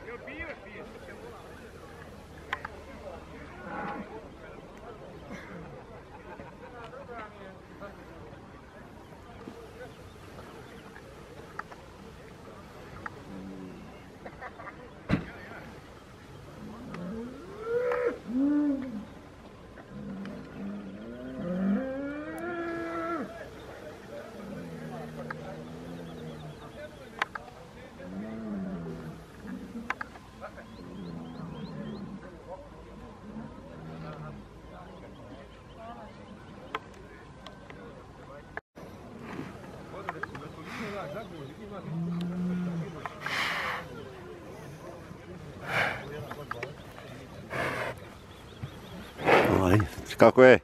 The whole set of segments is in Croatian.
Kako je?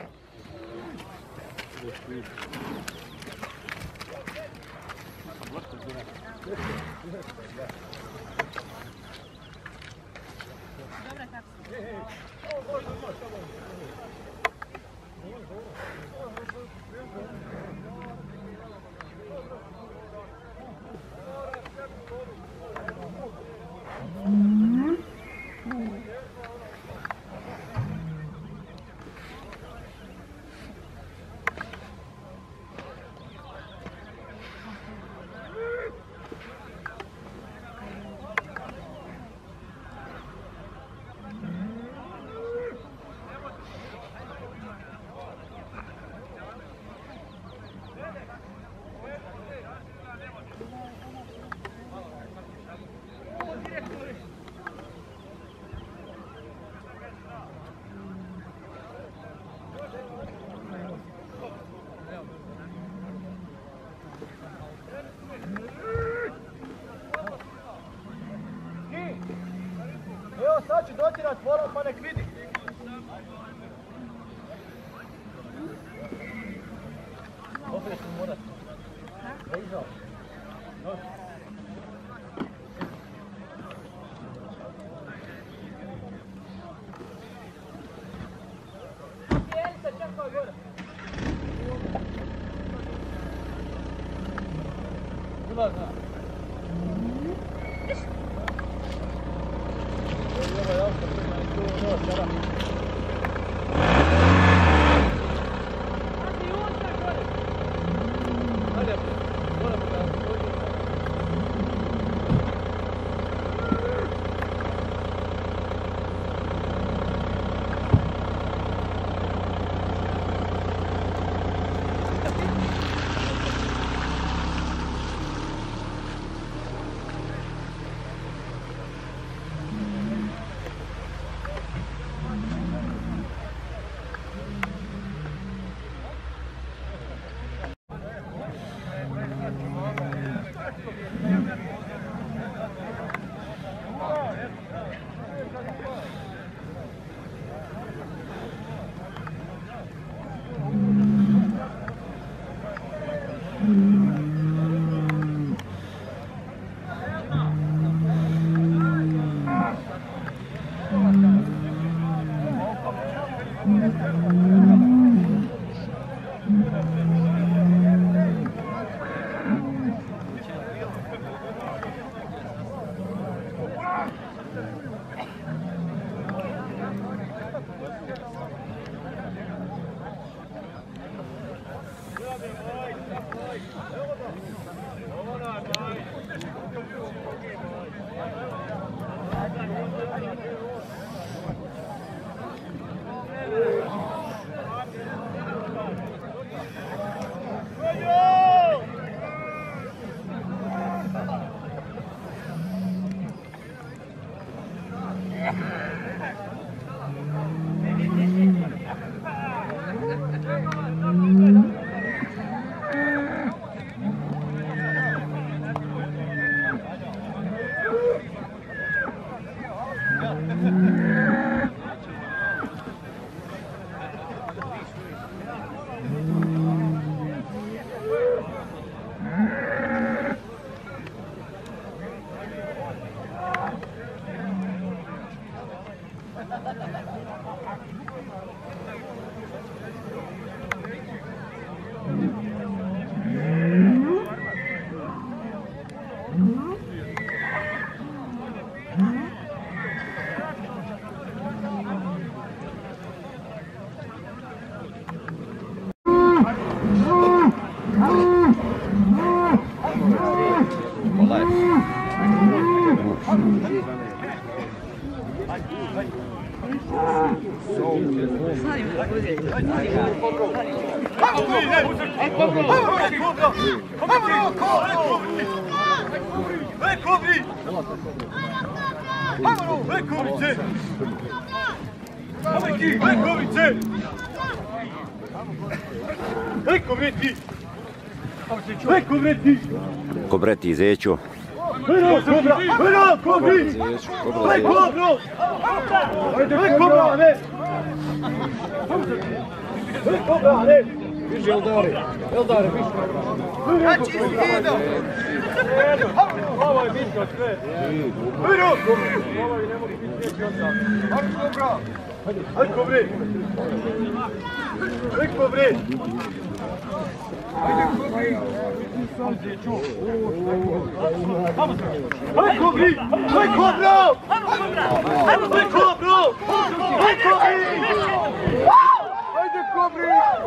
Evo sad ću dotirat forum pa nek vidi. Opet ću morat. Izao. Sjedite, čekaj gore. Ulazna. Kobreti, zeću. Viži Eldari, viši. Znači idu. Ovo je bitka sve. Ovo ne mogu biti svijeći od sam. Hajde Kobri. Hajde Kobri. Hajde Kobri. Hajde Kobri. Hajde Kobro. Hajde Kobro. Hajde Kobri. Hajde Kobri.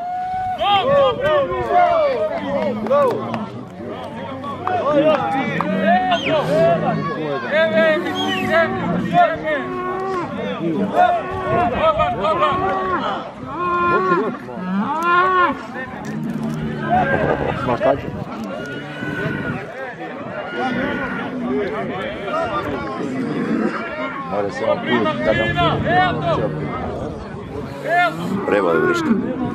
Prevode vrišti.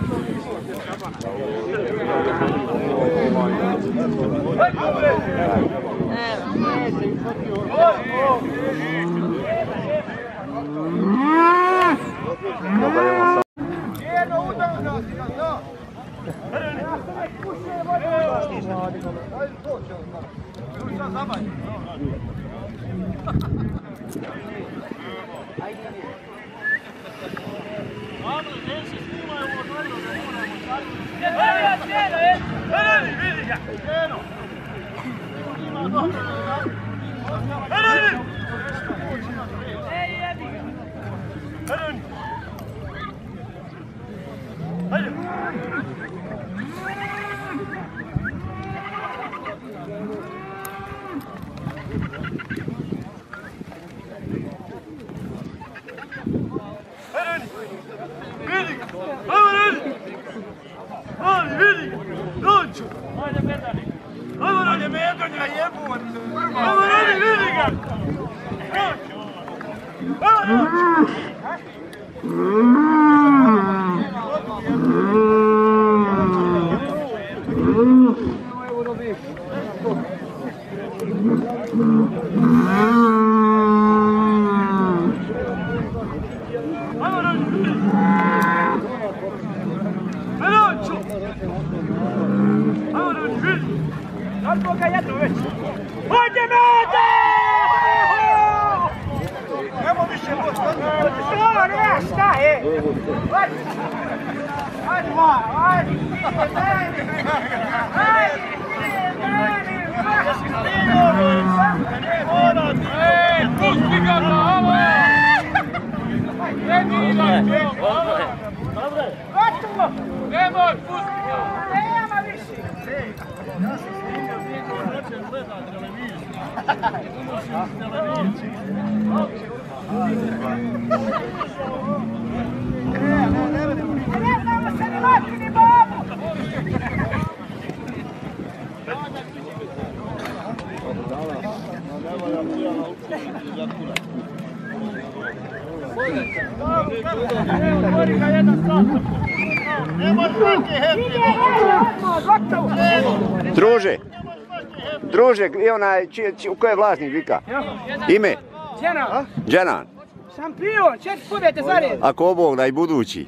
Druže, i onaj, ko je vlasnik Vika? Ime? Džanan. Džanan. Šampion, 4 pobjede za red. Ako Bog da i budući.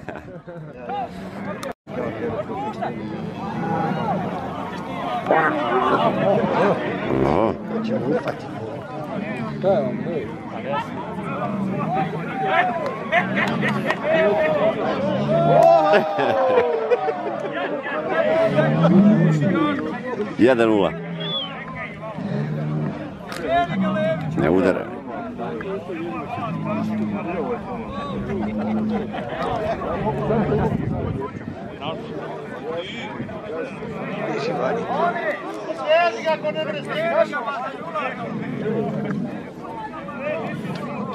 Jedan nula. Ne udara.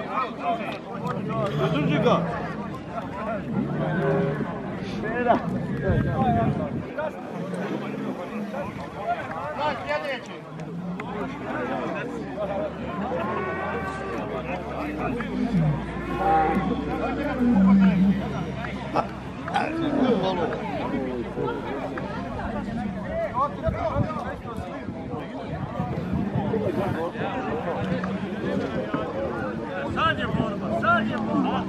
Drži ga! Sad je borba, sad je borba.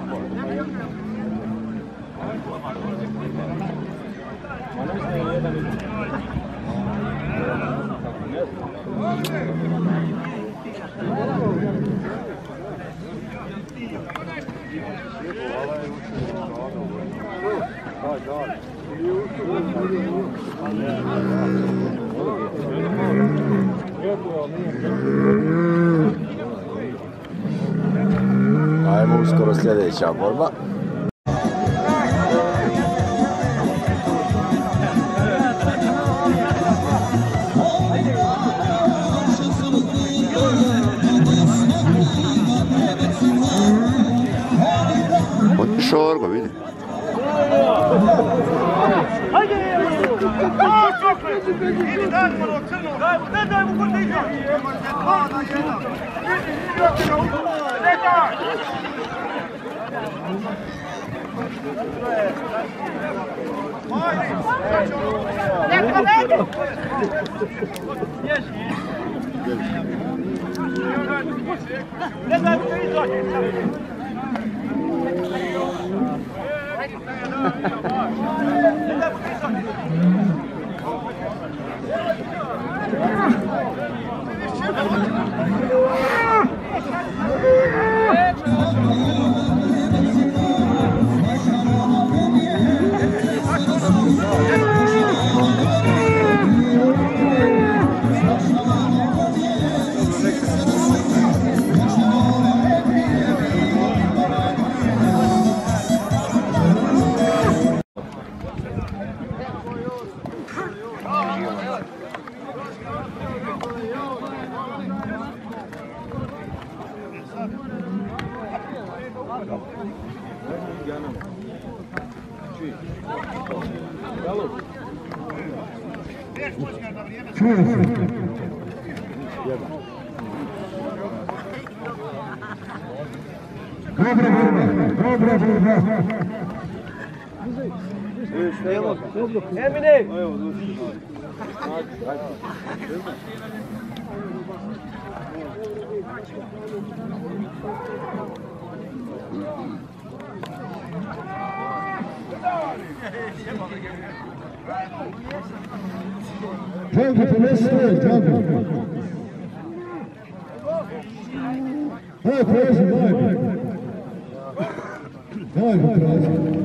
Ajmo uskoro sljedeća borba. Šorgo, vidi. Hajde! Idi daj mu ono crno! Daj mu kod igra! Imate 2-1! Ne daj! Neka vede! Ne daj mu da izađe! Emine! Django, pomesuje, Django. Daj, prezi, daj. Daj, prezi.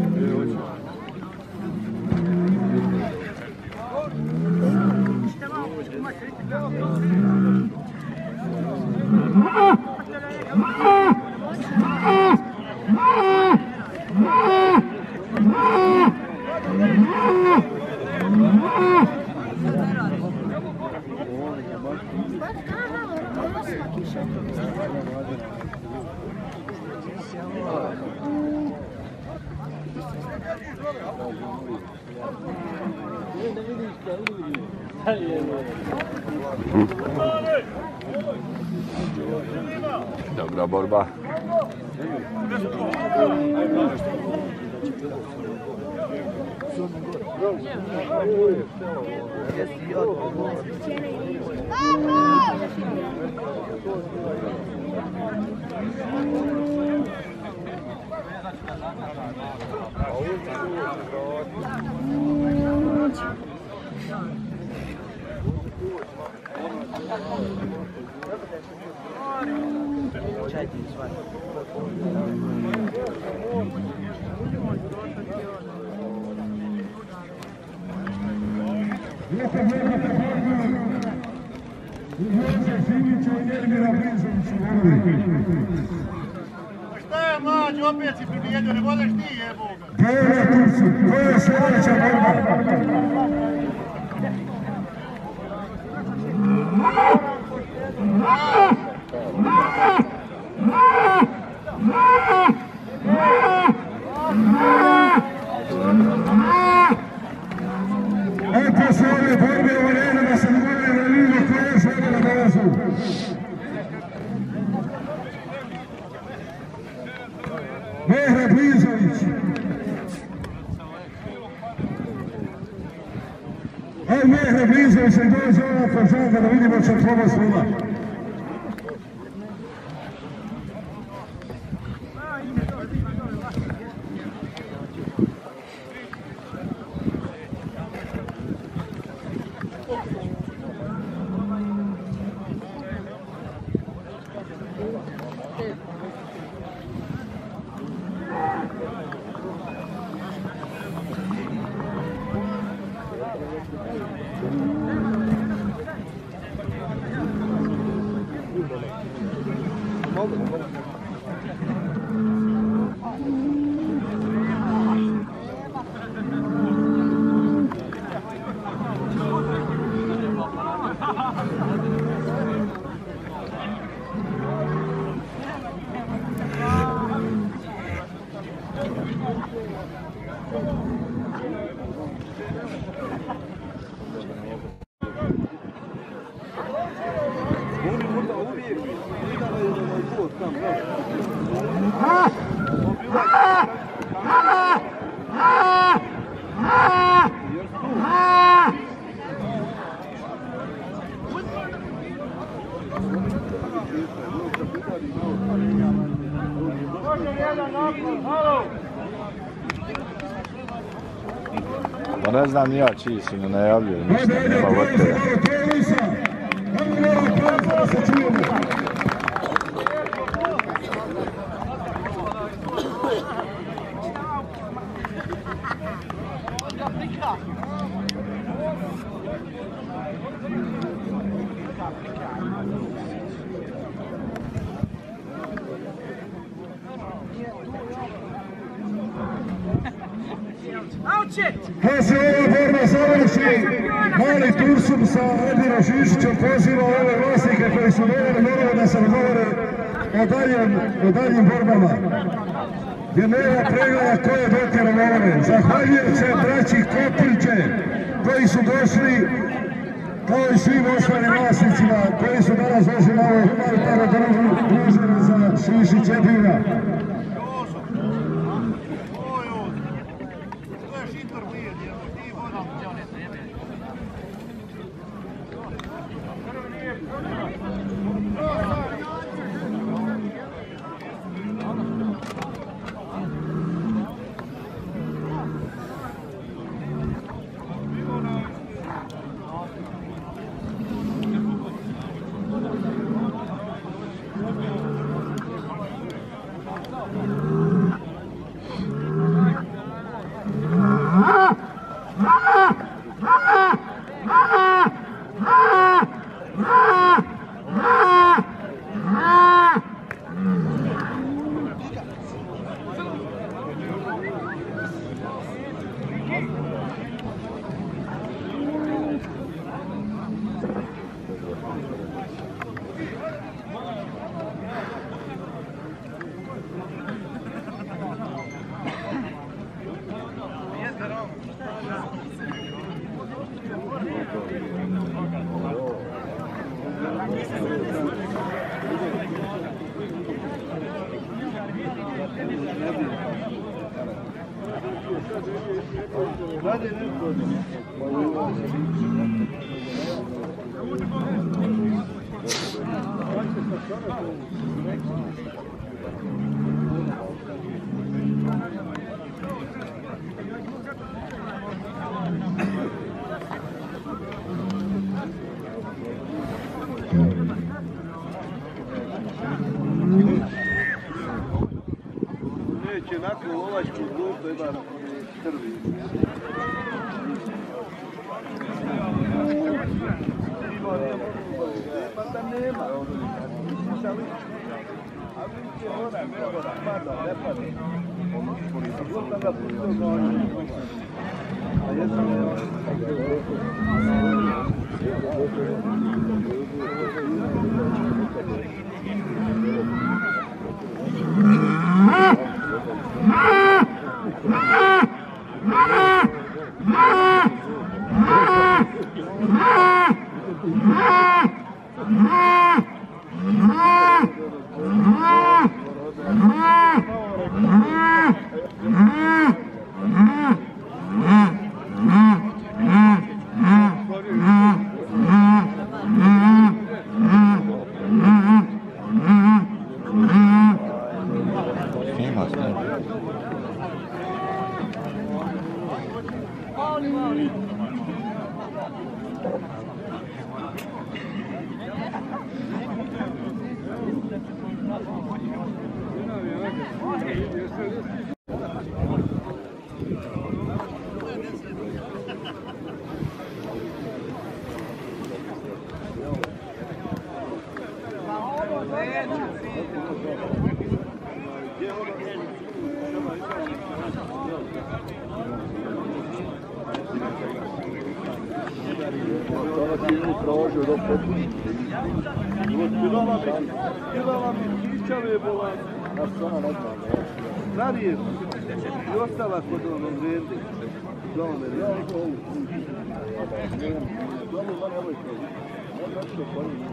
Dobra borba. Šta je mlađi, opet si pribijedio, ne voleš ti jeboga. To je sljedeća borba. poslije ove borbe u arenama se dogodili na ligu koje još ovdje dolazu. Mehra Blizović. Aj Mehra Blizović se dođe ova požanga da vidimo što treba svima. Pa ne znam ni ja čiji su ne najavljuju, ništa nema vrte. Kad se ova borba završi, mali Tursum sa Edinom Šišićem poziva ove vlasnike koji su morali da se dogovore o daljim borbama. Jer nema pregleda ko je dotjero lovore. Zahvaljujem se braći Kopriće koji su došli, kao i svim ostalim vlasnicima koji su danas došli na ovo humanitarno druženje za Šišić Edina. Neće nakon lovačku grupu jedan krvi. Pa da nema. A vidite ona, ne pada, ne pada. Kako sam ga pustio za ono? A jesam Ah! tražio dok potpuno. Pilala mi kičave bolan. Ja sam ona ne znam da je. Radijem. I ostala kod ove vrende. Dome, ja ovo ovu. Dobro, man, evo je to. On nešto pojim.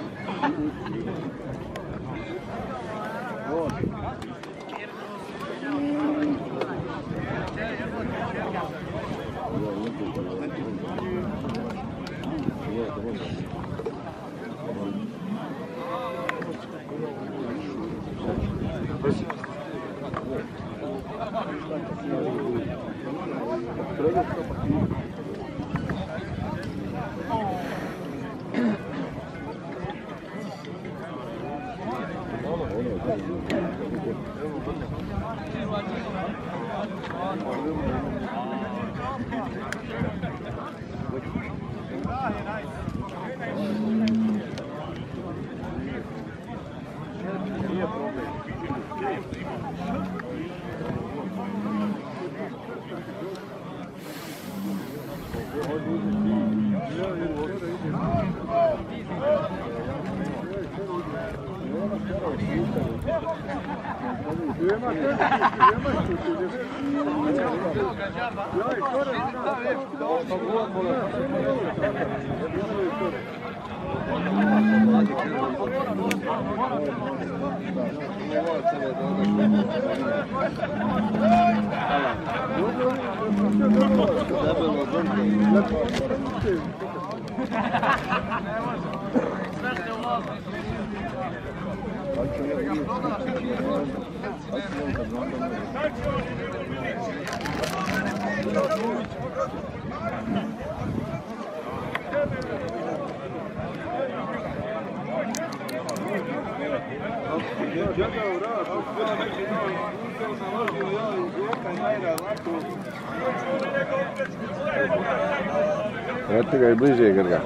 Eto ga i bliže Grga.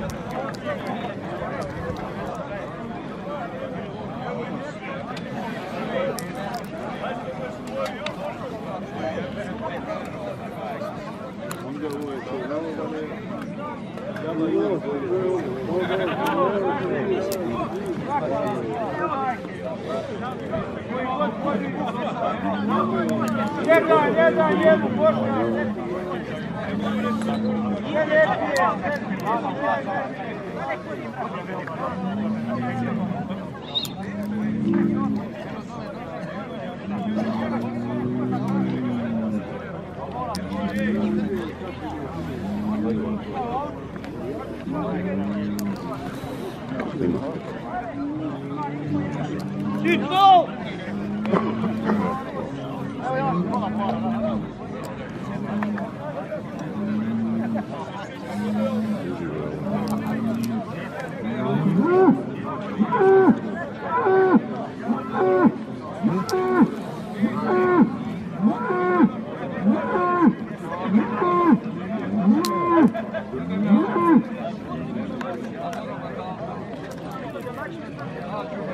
Jednu, pošta. Cicho!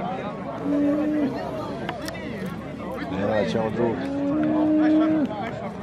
Ne, ćemo drugi.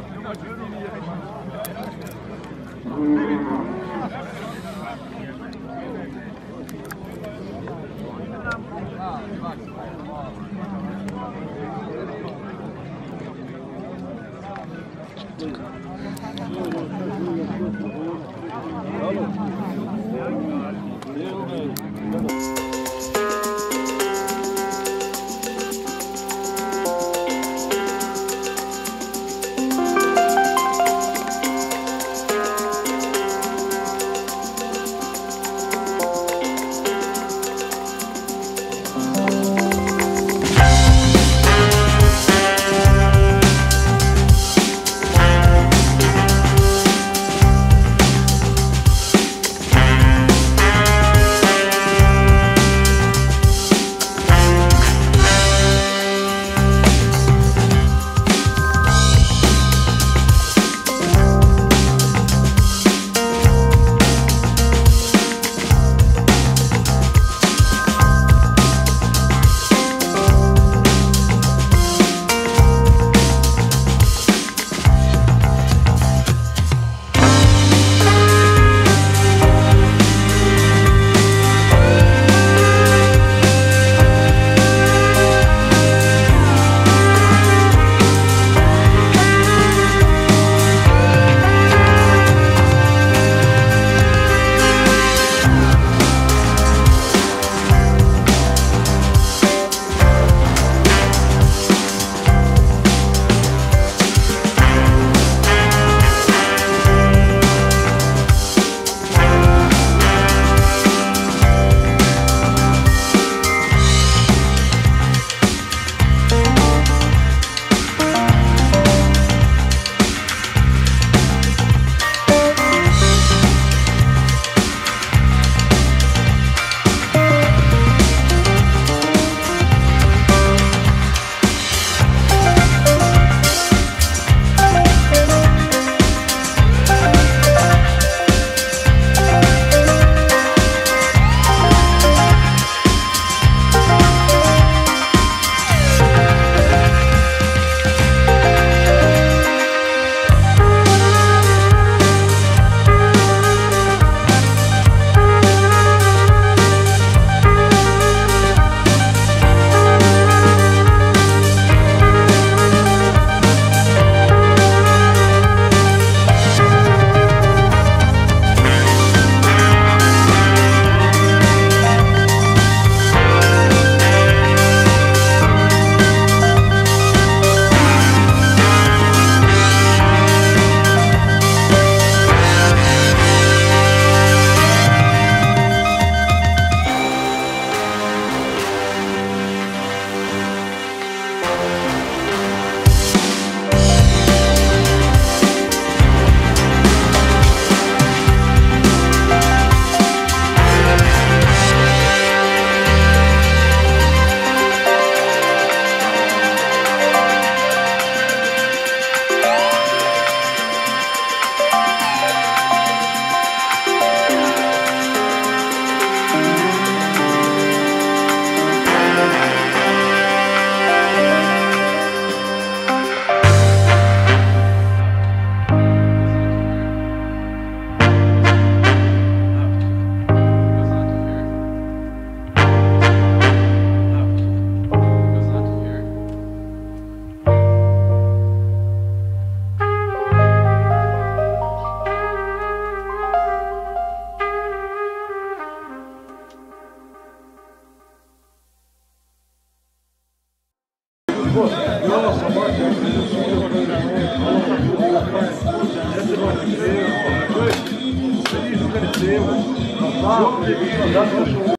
temu. Ljudi je bilo zato što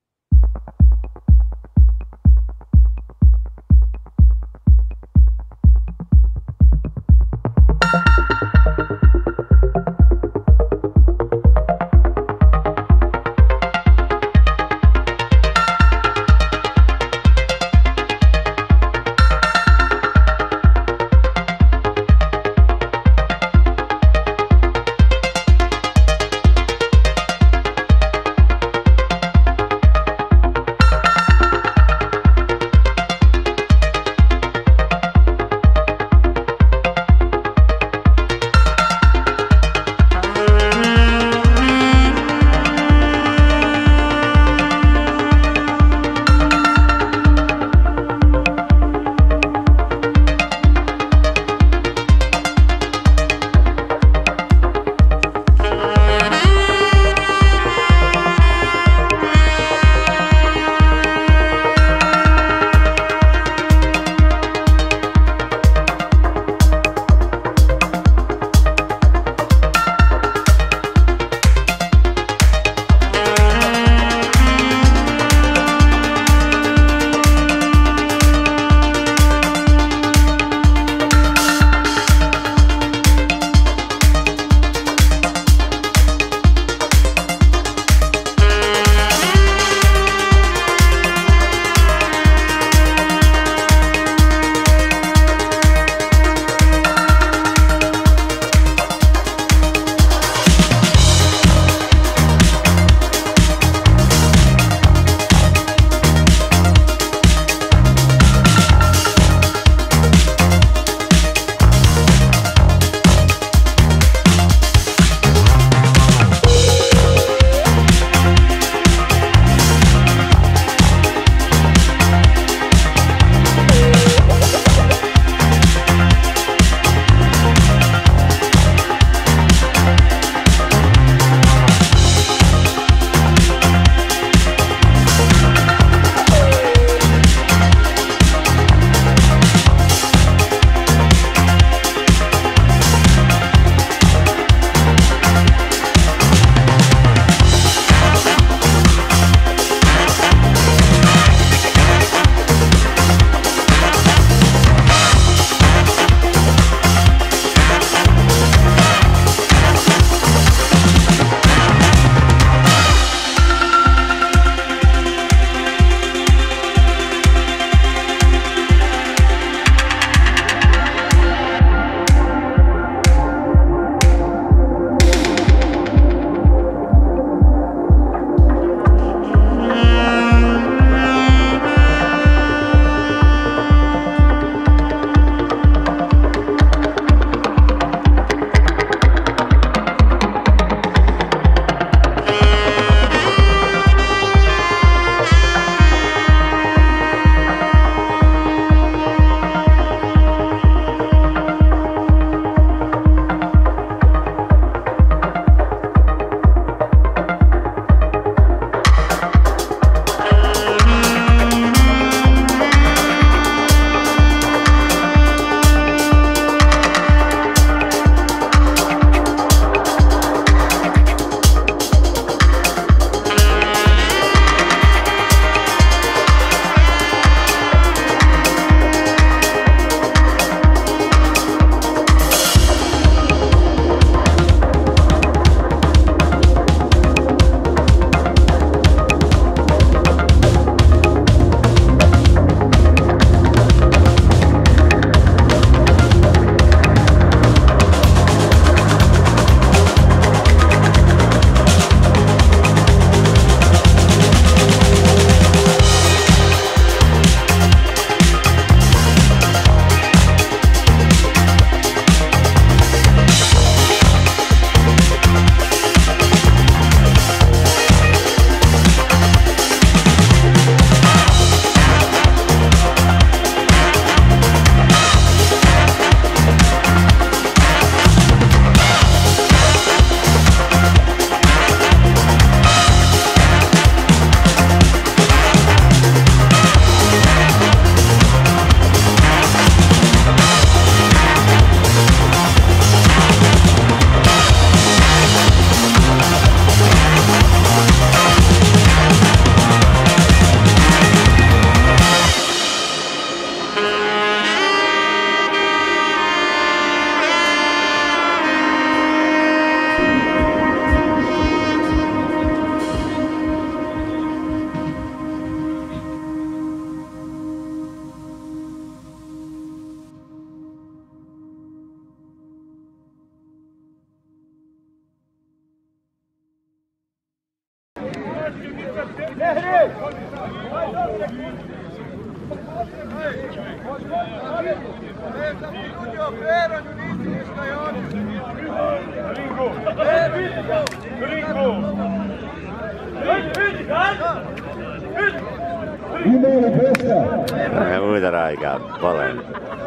Ne udara ga, bolen.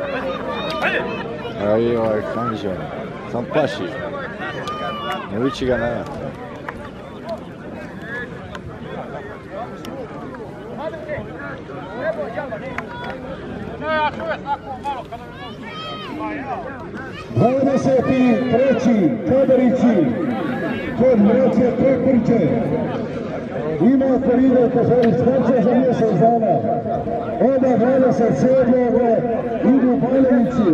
Aj ovaj kanđan, sam plaši. Ne liči ga nema. treći Kadarići kod braće Pekurće. Ima korida Kožarić Kaća za mjesec dana. Onda 27. idu Balevići.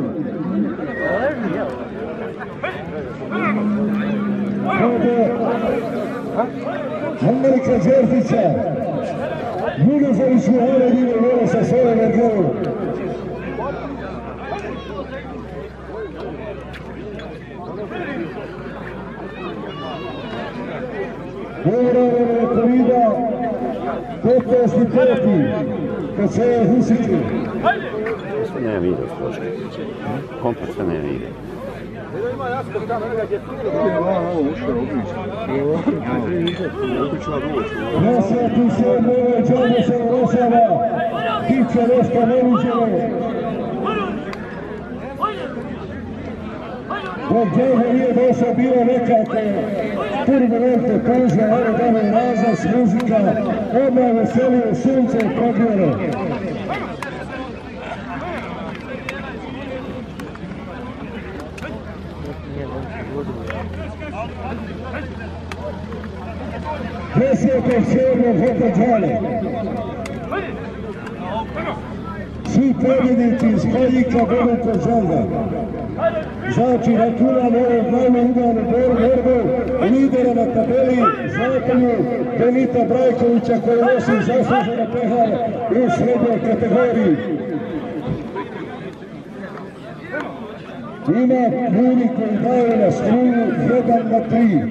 Amerika Đerfića. Jugozović Muhane ide vole sa svoje Vergeru. Uvrano korida 15.5. Kad se je Husiću. Sve ne vidio složka. Kompas sve ne vidio. Nasjeti se nove džabe se urošava. Tiče nešto neviđeno. Dok džabe nije došao bilo nekako turbulentne pauze, ali dano je razlas, muzika, odmah veselio sunce i probjero. Presjetog sjevernog Hotođale. Svi pobjednici iz Haljika budu kod žalda. Znači, računamo ovog glavno udarnu borbu lidera na tabeli Zlatanju Benita Brajkovića koji nosi zasluženo pehar u srednjoj kategoriji. Ima ljudi koji daju na struju 1-3.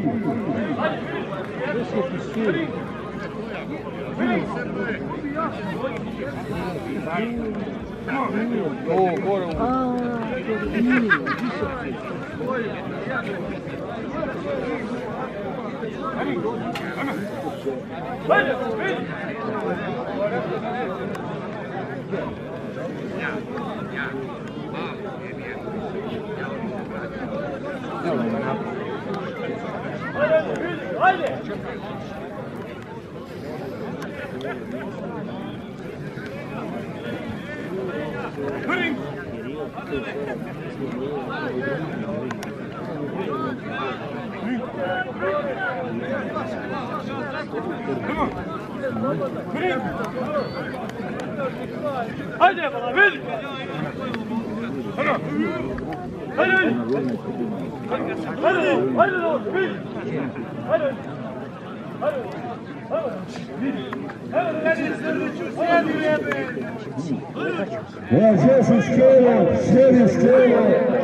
Haydi bana ver. Haydi. Jesi skelo, sjedi skelo.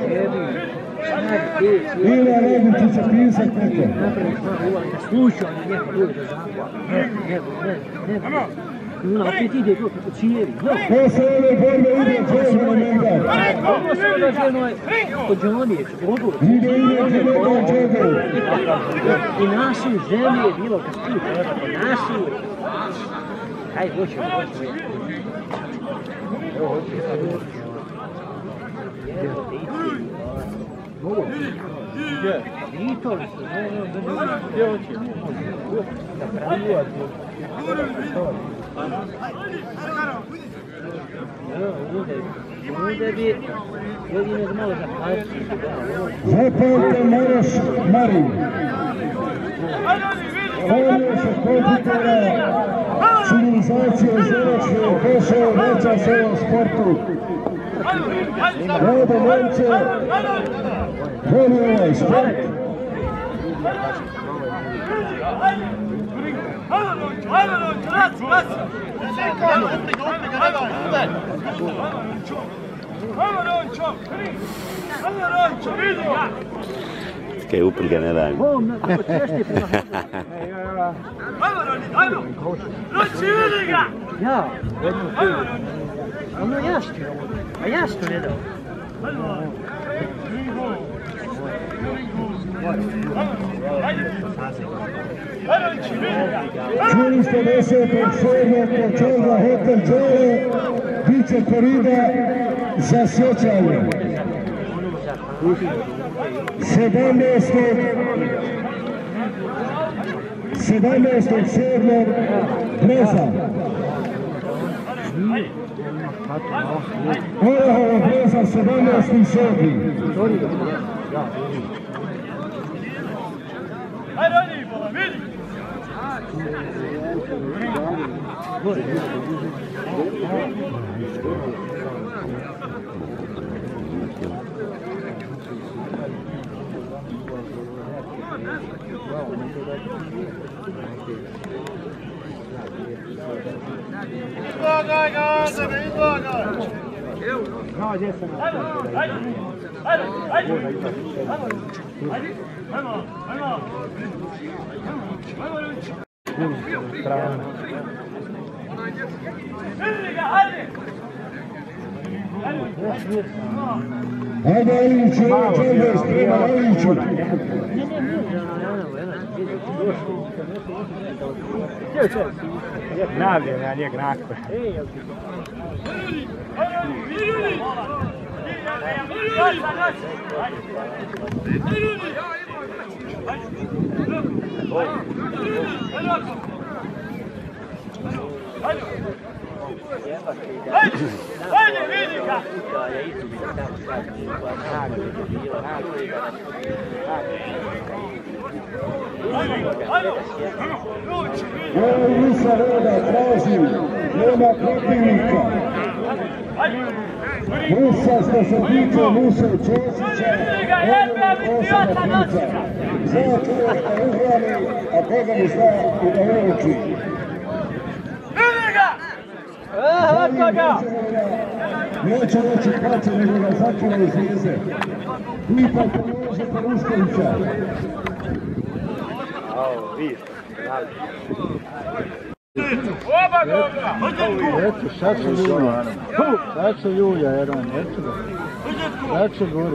Ila Raguti će pisat neko. Slušao mi neko dođe do zakona. Ne. Ona opet ide to kako cijevi. Posle ove borbe ide Čežano Megdan. Ovo se dođeno je kod Đonije, odvod. Ide Megdan Čežano. I nasilj zemlje je bilo kad ti treba po nasilju. Hajde, hoćemo. Evo, hoćemo. Mogu. I to li se, gdje hoćemo? Da pravi. Ovdje bi jedino malo zapaziti. Zapamte Maroš Marin. Ovdje se komputera civilizacije zračne došao veća s ovom sportu. Mlade momce voli ovaj sport. Neke uplige ne daju. Bom, kako češće prema Ajmo, Roni, ajmo! Noći, vidi ga! Ja, jednu krivu. Ono jasno, a jasno ne dao. Čuli ste 10.7. počega Hotel Đole, bit će korida za sjećanje. 17.7. Breza. Orahovo Breza 17.7. Ajde, Roni, bola, vidi! Izlagaj ga, Azeme, izlagaj! Ajde, ajde, ajde, ajde! Ajmo, ajmo! Vidi ga, ajde! Ajde Aliću, Čelveš, prema Aliću. Navljen, ja njeg nakon. Ajde, vidi ga! Ovo Musa Voda traži, nema protivnika. Musa, što se tiče Musa Ćosića, ovo je 8 puta. Zna čovjek da uhrani, a Boga mi zna i da uruči. Vidi ga! Hvatko ga! Neće reći plaće, nego ga zakljeva iz zvijezde. Ipak pomože Peruškovića. Oba dobra! Eto, sad se ljulja. Sad se ljulja, jedan, eto ga. Sad se gori.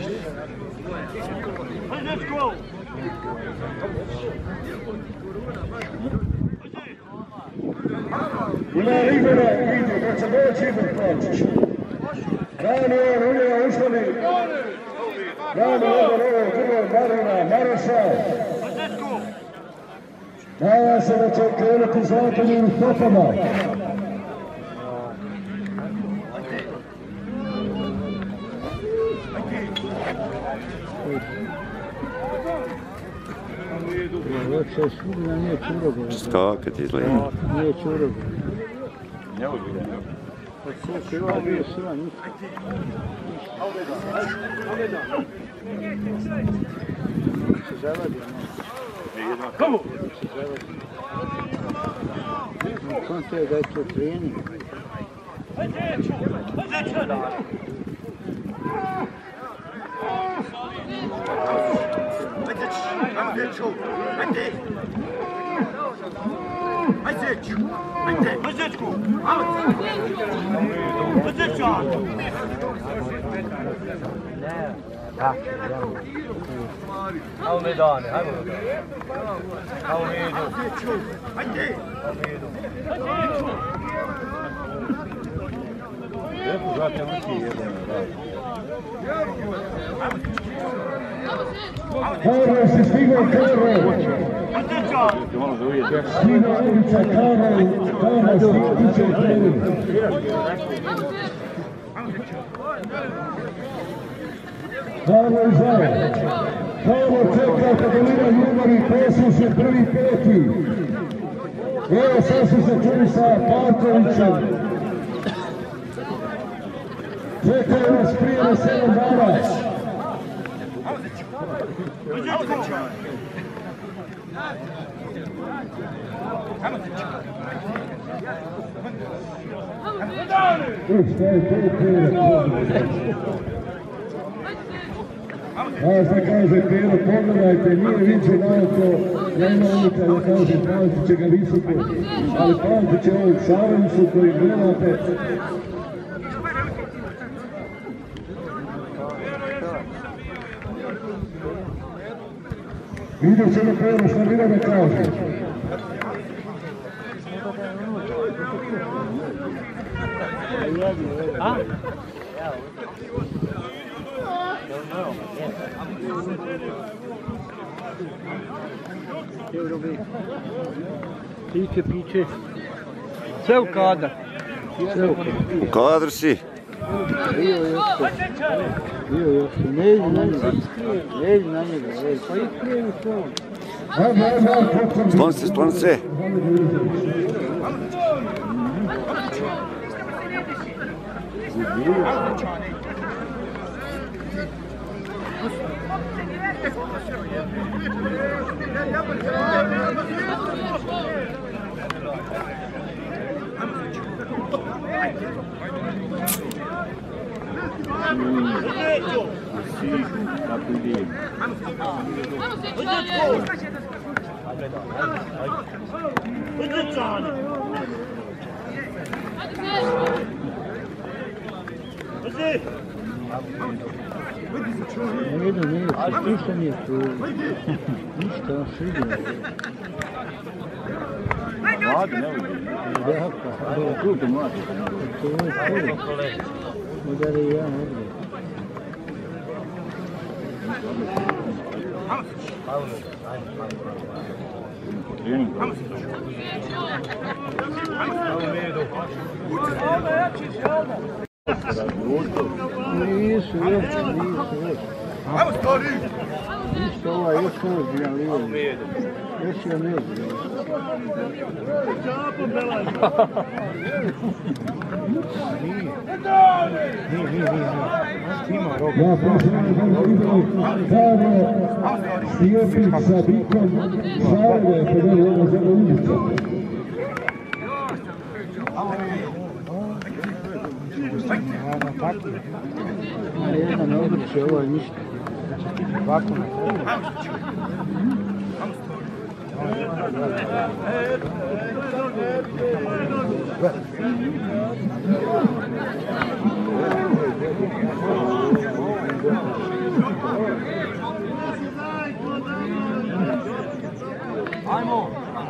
Ima Igora, vidi, da će doći Igor Plačić. Rano on, Ulija Ušlani. Rano ovo drugo Marina Maroša. Nadam se da će krenuti zakoni u stopama. Ovo se svugdje nije čurogo. Što kad izgleda? Nije čurogo. Od sve kriva bio sva ništa. Se zavadi, Komu? se zavadi. Kon to je da je to trening. Ajmo medane, ajmo medane. Ajmo medu. Karol si stigao Karol. Stigao ulica Karol. Karol stiče u trening. Karol Zaj. Karol čeka Kadolina Ljubavi, posu se 1.5. Evo sad su se čuli sa Parkovićem. Čekaju nas prije 7 dana. Šta je to? Kao što kaže Pero, pogledajte, nije viđen auto, nema unutra da kaže pamtit će ga visoko, ali pamtit će ovog Savencu koji gledate. Vidjet ćemo Pero što Mira da kaže. A? Piće. Sve u kadar. U kadru si. Bio još. Ne idu na njega. Pa iskrenu što. Sklon se. Ništa nije tu. Ništa, on se ide. Mladi, ne vidim. Tu to mladi. To je prvi. Udari ja ovdje. Nisu još. Ajmo, stari! Ništa ovaj, još ozbiljan lijevo. Još je neozbiljan. Ja pošaljam da vidimo Karlo Stijepić sa Bikom Žareve, podeli jedna zemlja ulica. Jedan odličje, ovo je ništa. Ovako na Ajmo!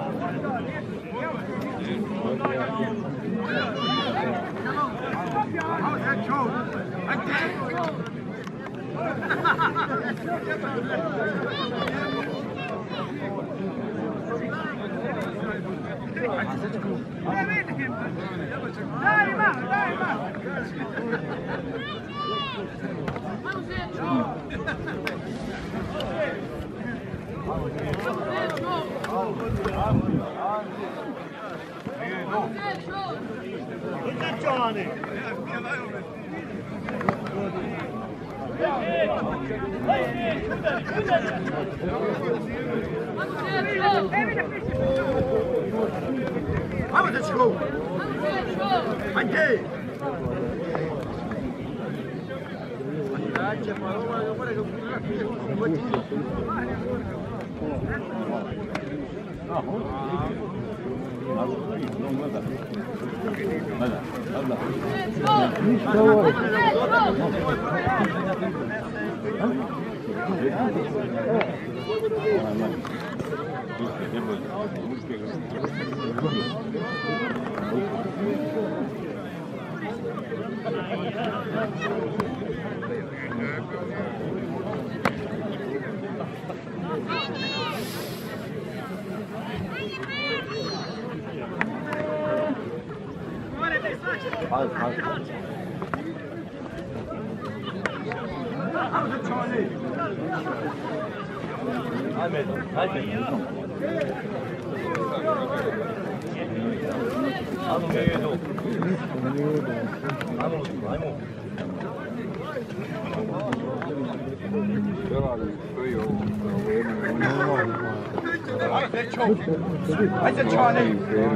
Ajde Čane!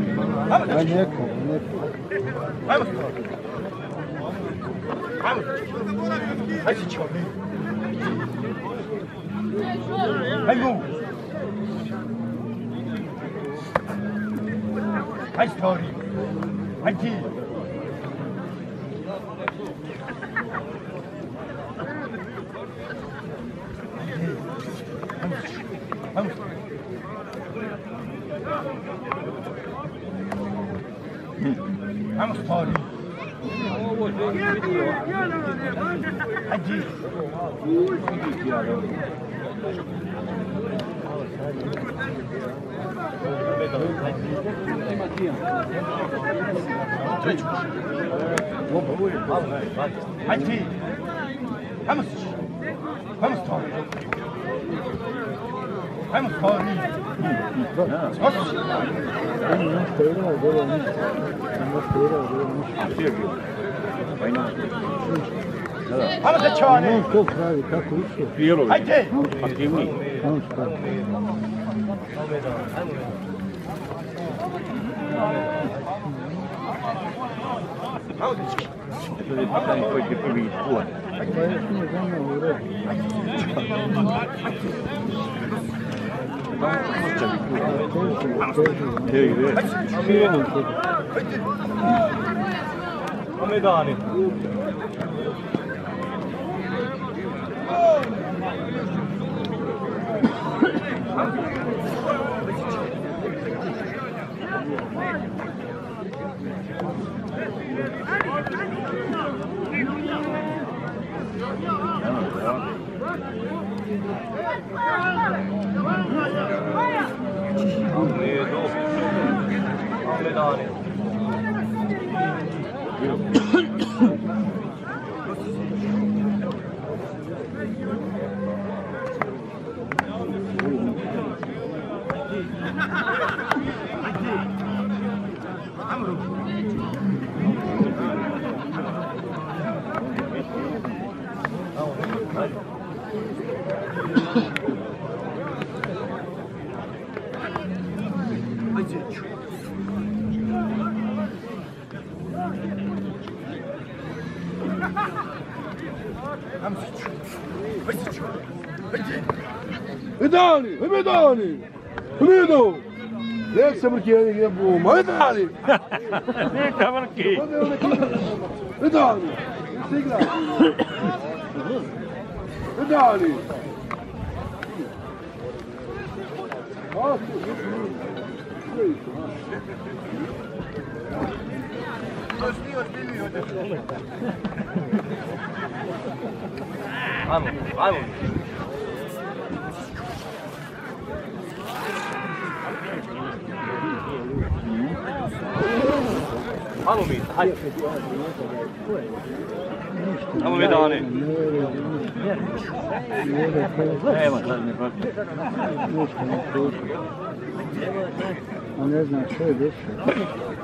Aj neko. Ajmo! Ajmo! Ajde Čane! Hej mu! Hej story! Hej ti! Vamos! Vamos story! Hej ti! Hej ti! Vamos! Vamos story! Vamos story! Vamos dečane! On to pravi, kako ušlo? Hajde! Aktivniji. On pravi. Vamos dečki! To je pitanje koji će prvi ispun. Pa još nije za mene u redu. Medani! Medani! Medani! Medo! Lijek se mrkijeni gdje buma! Medani! Neka vrki! Medani! Stigra! Medani! Vamos, vamos! Vamos mi, hajde! Vamo Medani! Evo, sad ne prati. On ne zna što je desilo.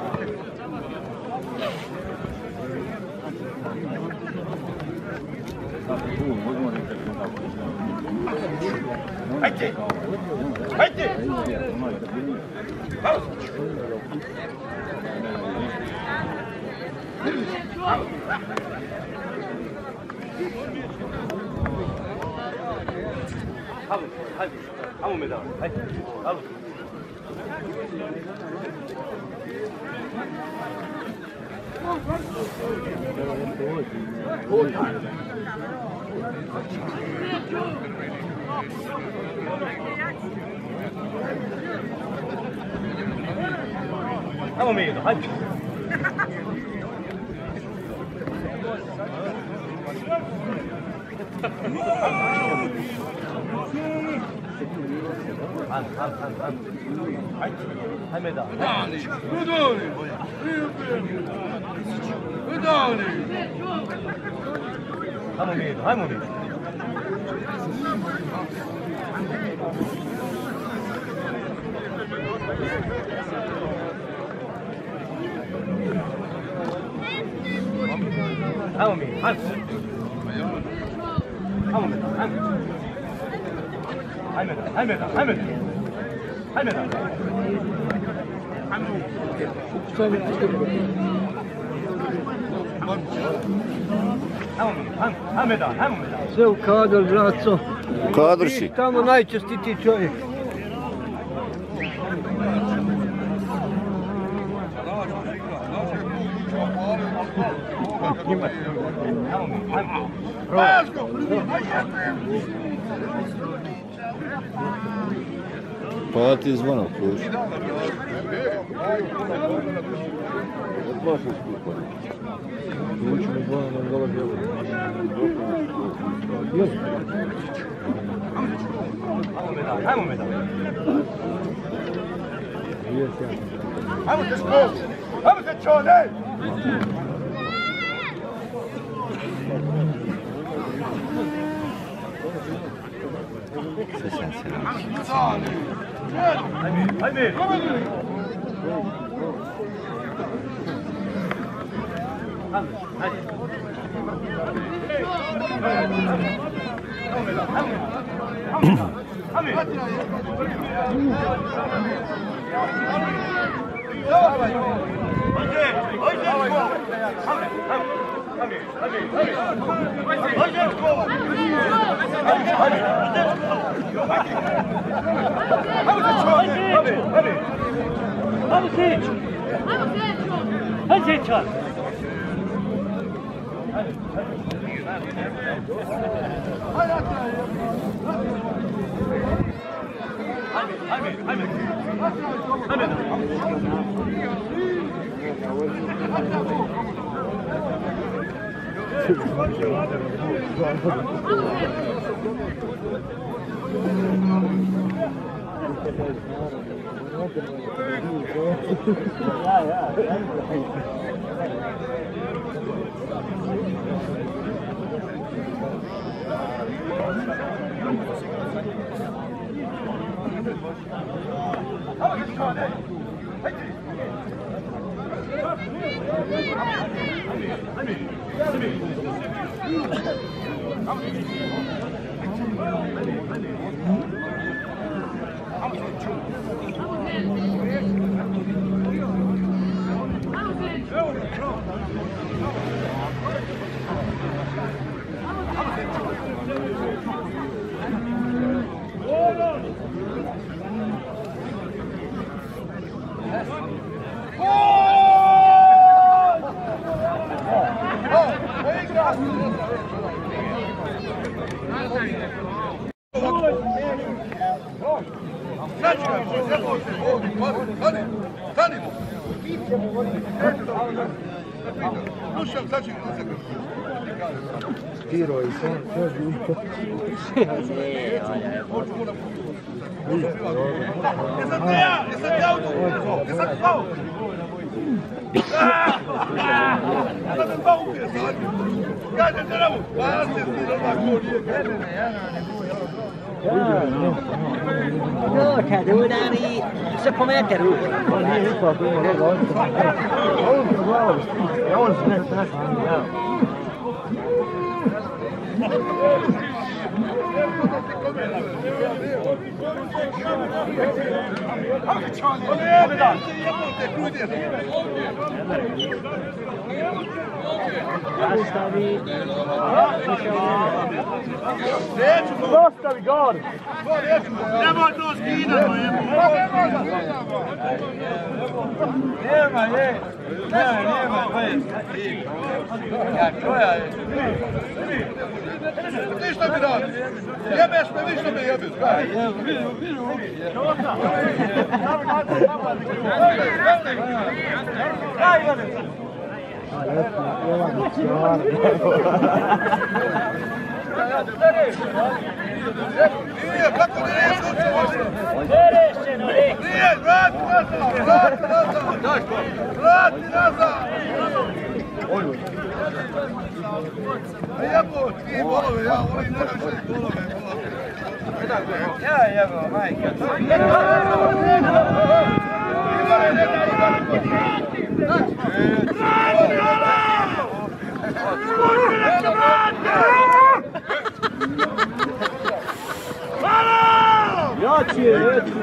Hajde! Hajde! Vamos! Vamos Medani, hajde! Vamos! Vamos Medo, hajde! Hajde Medani! Medani! Vamo Medo, hajmo Medo! Vamo Medo, hajmo! Vamo Medo, hajmo! Hajde Medo, hajde Medo, hajde Medo! Hajde Medo! Hajmo Medo, hajmo Medo! Sve u kadar, braco. Kadruši. Tamo najčestitiji čovjek. Pa ti zvono sluši. Ajmo medal. Ajmo se skoči. Ajmo se čone. Ajme. No, c'è, devo dare... Se può mettere lui. Dostavi gore! Nemoj to skidati! Nema, je! Nema, to je! Ja, čoja je! Ništa mi radi! Jebeš me, ništa me jebeš! Daj, Ivane! Nije, kako ne je slučaj? Nije, vrati nazad! Vrati nazad! A jebo, ti bolove, ja volim najviše bolove. Ja jebo, majke. Ivane, ne daj, Jači je, jači.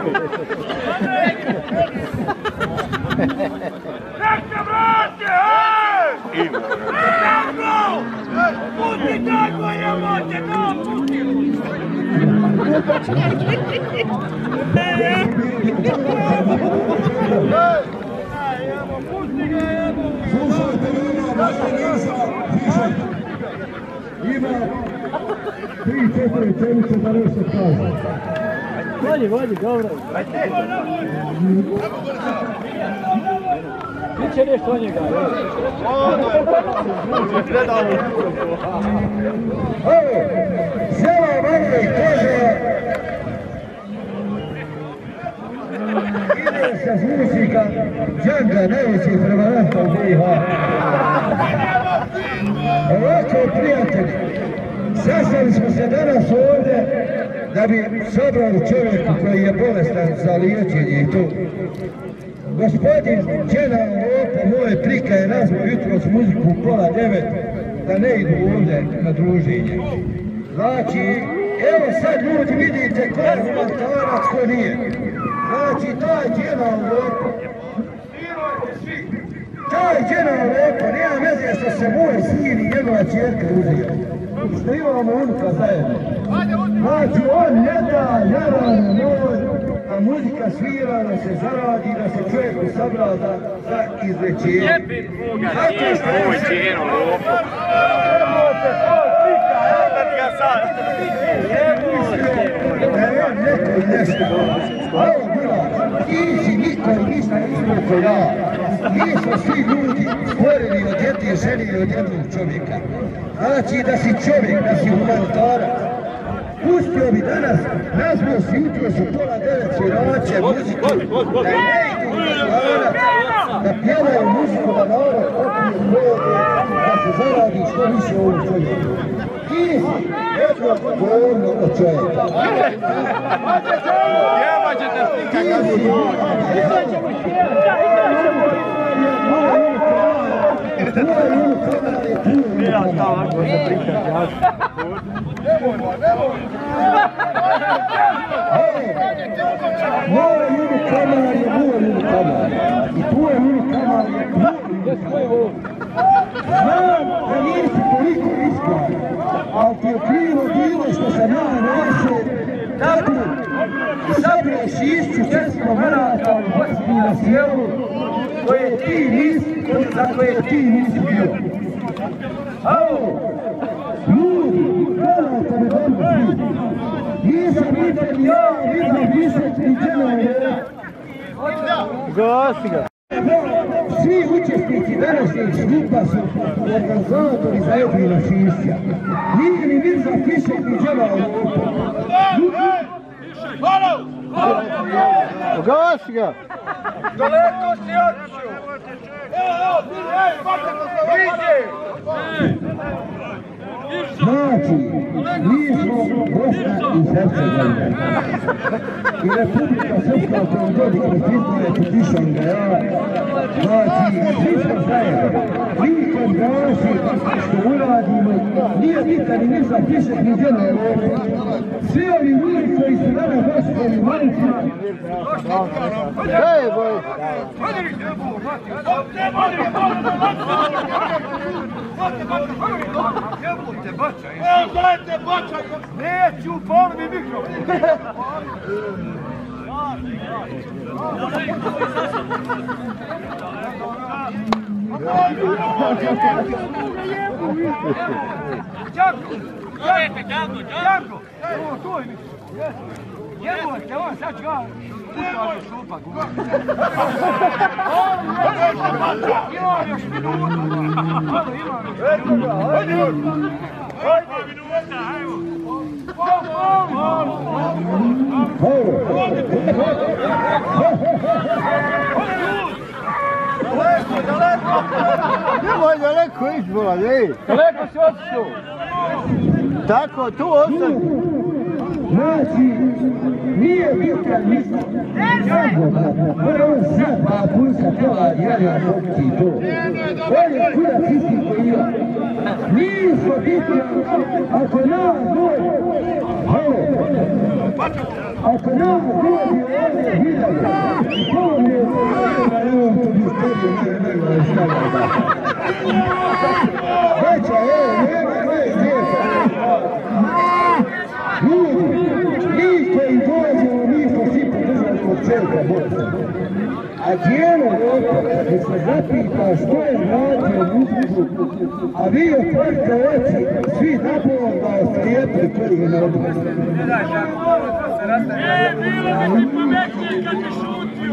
Nek se vrati, hej! Bravo! Puti tako je, moće, no, puti! Slušajte ljudima, Maja Fišak ima 3-4 rečenice da nešto kaže. Vodi, dobro. Biće nešto od njega. Sjela Manje kaže ide sa zvučnika Džanga, najveći prevaranta u BiH. Ovako, prijatelji, sastali smo se danas ovdje da bi sobrali čovjeku koji je bolestan za liječenje i to. Gospodin Đenan Lopo moje prika je nazvao jutros muziku u 8:30 da ne idu ovdje na druženje. Znači, evo sad ljudi vidite ko je humanitarac, ko nije. Znači, taj Đenan Lopo, taj Đenan Lopo, nema veze što se moj sin i njegova čerka uzeo. Što imamo unuka zajedno. Znači, on ne da naravno moj, a muzika svira da se zaradi, da se čovjeku sabra za izlečenje. Zato što je Đenan Lopo. Jebote, to slika, evo da ti ga sad. Neko i nešto. Ovo bila, ti si niko i ništa izvuko ja. Mi smo svi ljudi stvoreni od jedne žene i od jednog čovjeka. Znači da si čovjek, da si humanitarac. Pustio bi danas, nazvao si jutro su 8:30 svirače muziku, da ne idu u restorac, da pjevaju muziku, da narod popije vode, da se zaradi što više ovom čovjeku. Ti si jedno govorno od čovjeka. Jeba ćete slika kad si Moj Juri Kamar je moj Juri Kamar. I tvoj Juri Kamar je tvoj Juri Kamar. Znam da nisi toliko iskren, ali ti je krivo bilo što sam ja nosio takvu i sabio šišću 400 maraka u Bosni na sjelu za koje ti nisi bio. Alo, ljudi, gledajte me dobro svi. Nisam vidio ja, vidio Višek i Đenan Lopo. Gasi ga. Svi učesnici današnjeg skupa su organizatori za Edvina Šišća. Nije ni Mirza Fišek ni Đenan Lopo. Gasi ga. daleko si otišao. Znači, mi smo Bosna i Hercegovina. I Republika Srpska kojom god prepituje potišam ga ja. Znači, svi smo zajedno. Mi kod glasi što uradimo, nije bitan ni Mirza Fišek ni Đenan Lopo. Svi ovi ljudi koji su danas došli majicima. Daj, boj. Jebote, bačaj. Evo, dajte, bačaj. Neću, poli mi mikro. Janko, evo, to je mikro. Jebote, on sad ću ja pušao šupak. Imam još minutu. Nemoj daleko izbola, ej. Daleko si otišao. Tako, tu ostane. Znači, nije bitan ništa. Mora on sad pa pulsa toga jelja mokti i to. On je kuda isti koji ima. Nismo bitni ako nam dođe. Ako nam dođe ovdje hiljade. To mi je da je on to bi stavio nego stavio da. Veća, evo, nema djeca. Ljudi, dijelo nek se zapita što je vratio muziku, a vi otvorite oči, svi napolom da oslijepili koji je ne odnosi. Bilo bi pametnije kad je šutio.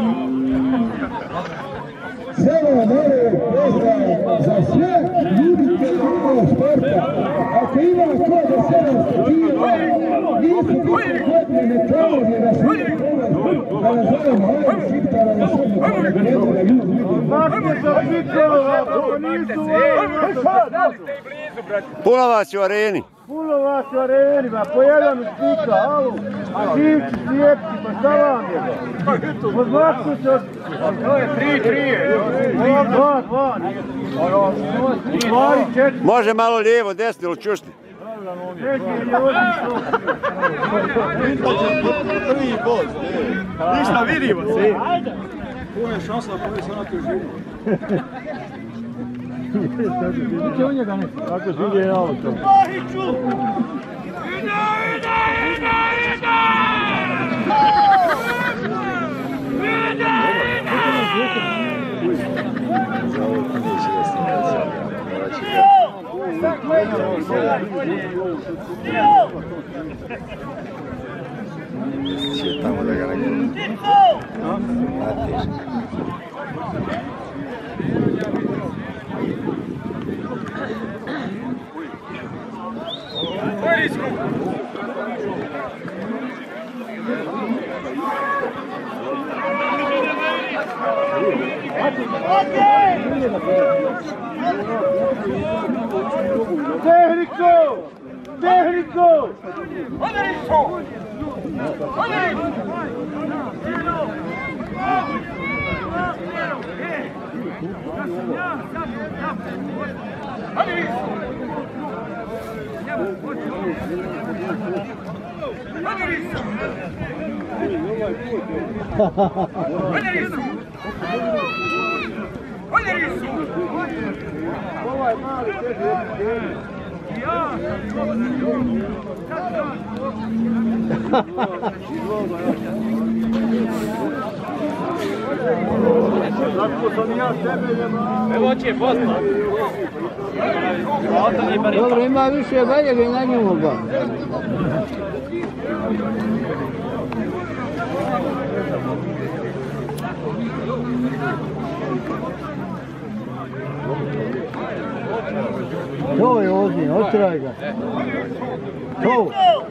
Samo moraju pozdrav za sve ljubitelje ovog sporta. Ako ima ko da 700 kila, nisu biti godne metalogije na svijetu ovog, da ne zovemo ovog Šiptara na svijetu koji je da ljudi vidi. Maske za Šiptara, ako nisu Puno vas je u areni. puno vas u areni, ma po jedan spika, alo, a živci, slijepci, pa šta vam je? Pod masku se od... To je 3-3, 2-2. Može malo lijevo, desno ili čušti. Ništa vidimo se. Puno je šansa da povijek se onako živi. Ti u njega ne? Tako se ide auto. Tamo da ga neko natježe. Tehnico! Tehnico! Ovaj mali Evo će posla. Dobro, ima više valjega na njemu ga. To je ozbiljno, otraj ga. To.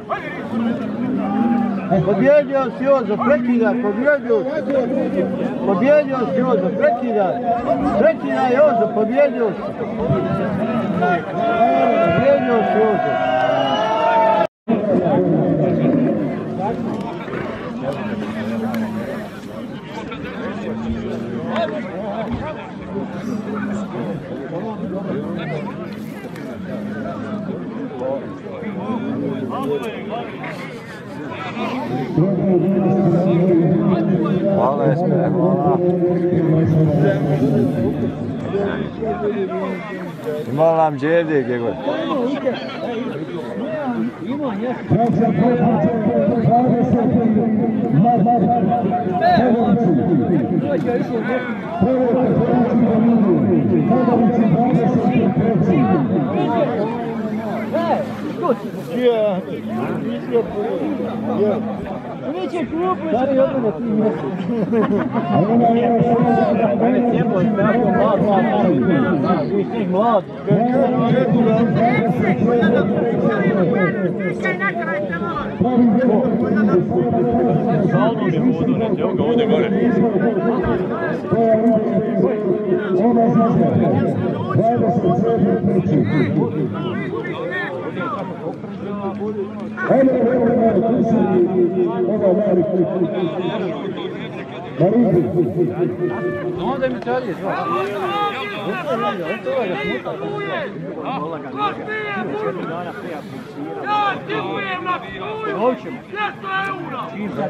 Pobjedio si Jozo, prekidaj, pobjedio si Jozo, prekidaj Jozo, pobjedio si Jozo. Hvala Esme, hvala. Ima nam dževdje gdje god. Neće klubu, da li odmah ti mjesec. Mene cijeplo je tako mlad, vi ste mlad. Salno mi je vodu, ne, evo ga ovdje gore. Onda mi čarije zva. Ja stipujem na struju! 200 eura!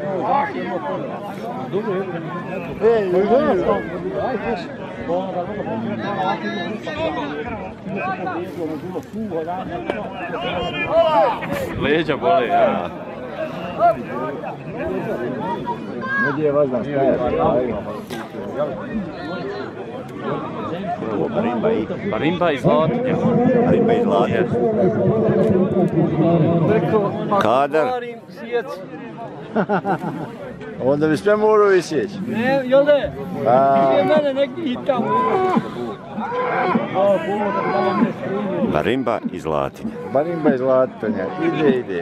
Leđa boli, ja. Gdje je važno stajati? Prvo Marimba iz Zlatnja. Marimba iz Zlatnja. Kadar. Onda bi sve morao isjeći. Ne, jel ne? Nije mene neki tamo. Marimba iz Zlatnja. Marimba iz Zlatnja. Ide.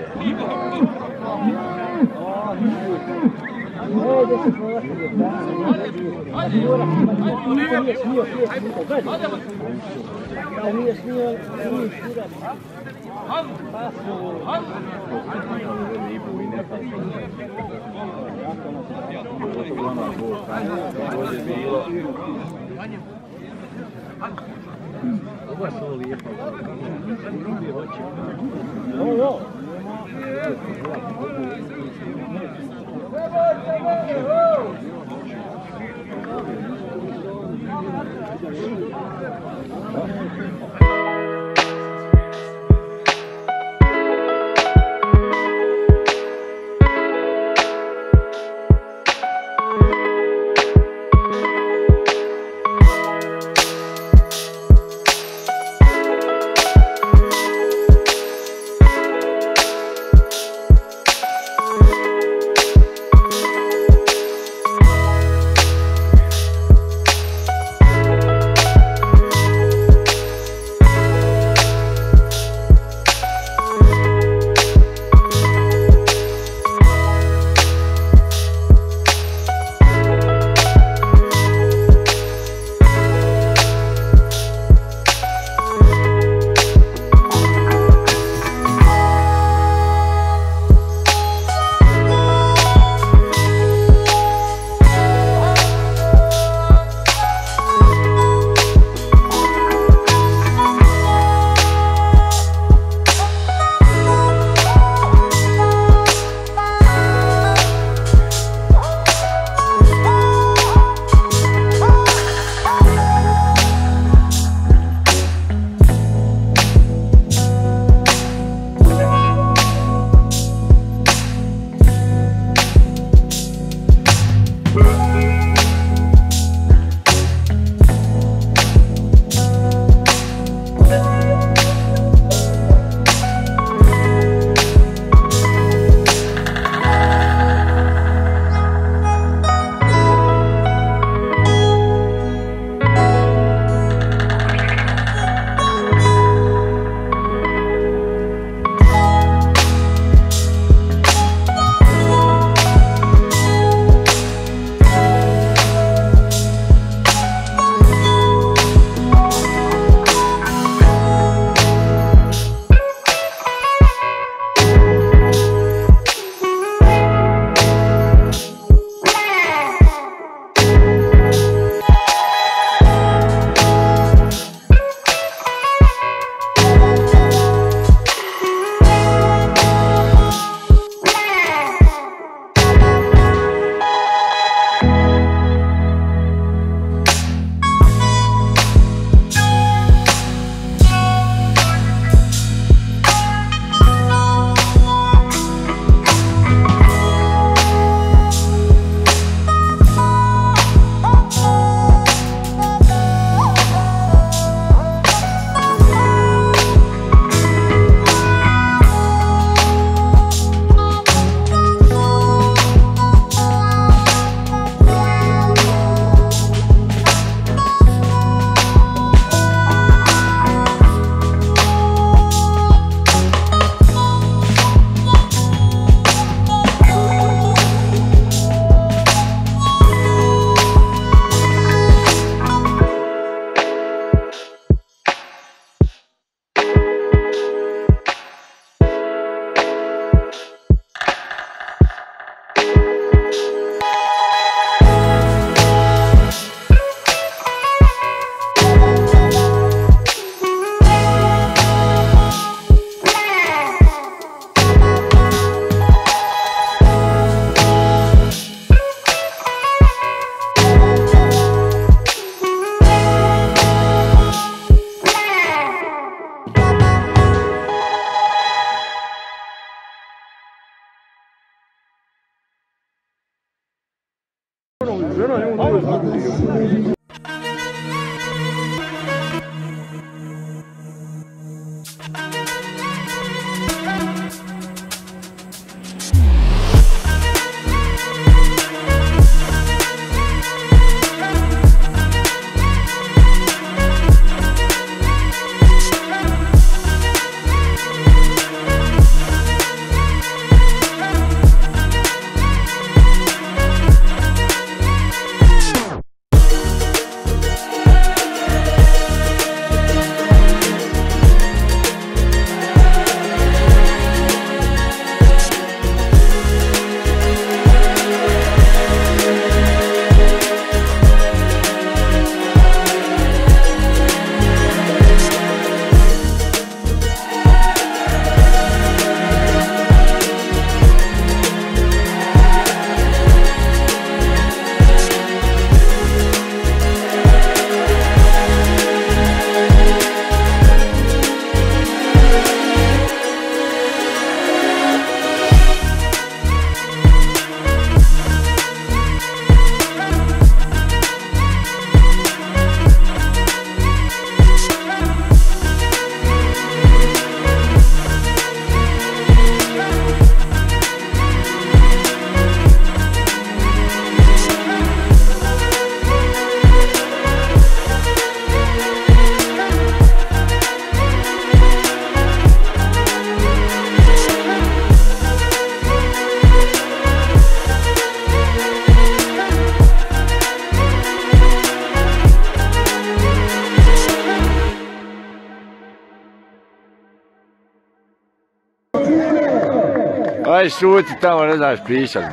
Aj šuti tamo, ne znaš pričati.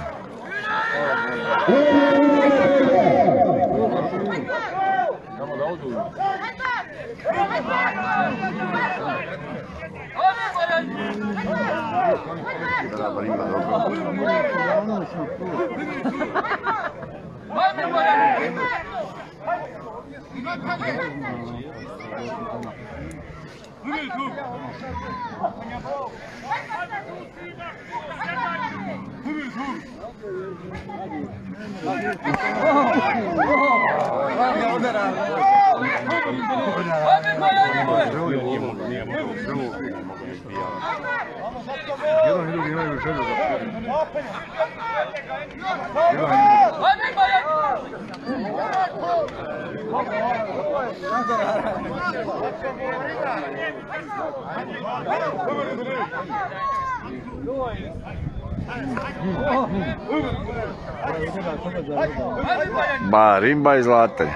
Jedan i drugi imaju želju za Marimba i Zlatanja.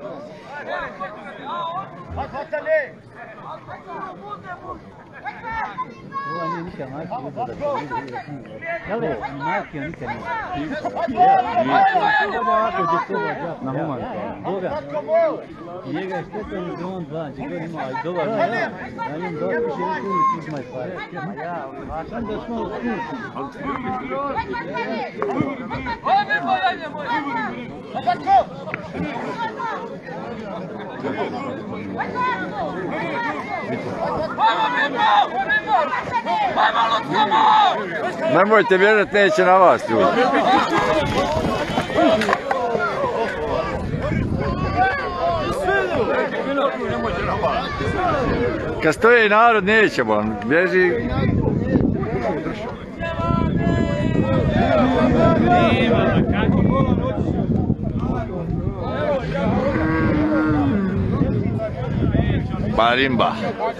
Ovo nije nikad Markija vidio da se vidi. Jel da? Markija nikad nije. Ovo ovako gdje treba džap na human. Boga. Njega je štetan iz on 2, gdje god ima dobar na ja. Na njim dobar više ne kuni iz maj pare. Sam da smo malo skuti. Nemojte vjerati, neće na vas ljudi. Kad stoji narod nećemo, bježi. Marimba.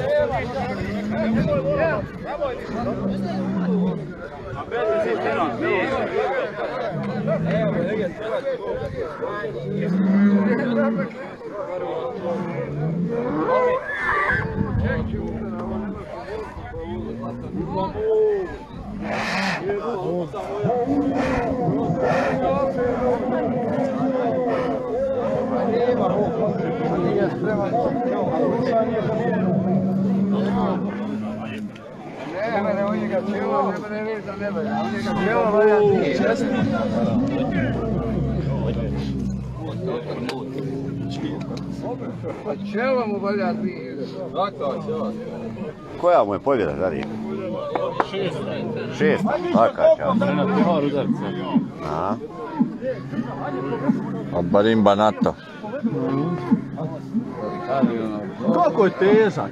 Koja mu je pobjeda, Dari? 6. Taka čast. Aha. Od Marimba NATO. Kako je težak?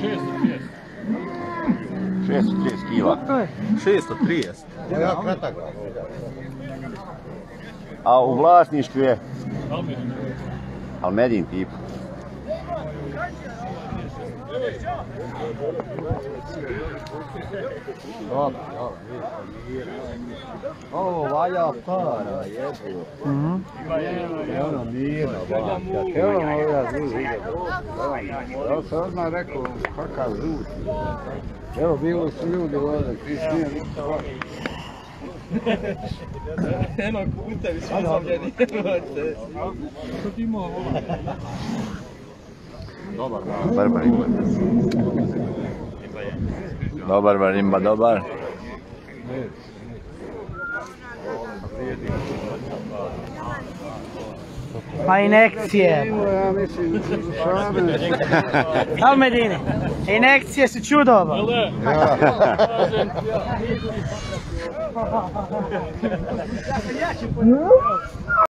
630 kila. 630. Ja kratak. A u vlasništvu je? Almedin tip. Ovo valja para, jebu. Ono mirno, baka. Evo ovdje zvuči. Ja sam odmah rekao kakav zvuči. Evo bilo su ljudi ovdje, ti smije ništa vaši. Eno putevi su uzavljeni. Što ti ima ovo? Dobar Marimba. Dobar Marimba, dobar. Pa inekcije. Ja mislim, šame. Almedine, inekcije su čudovo.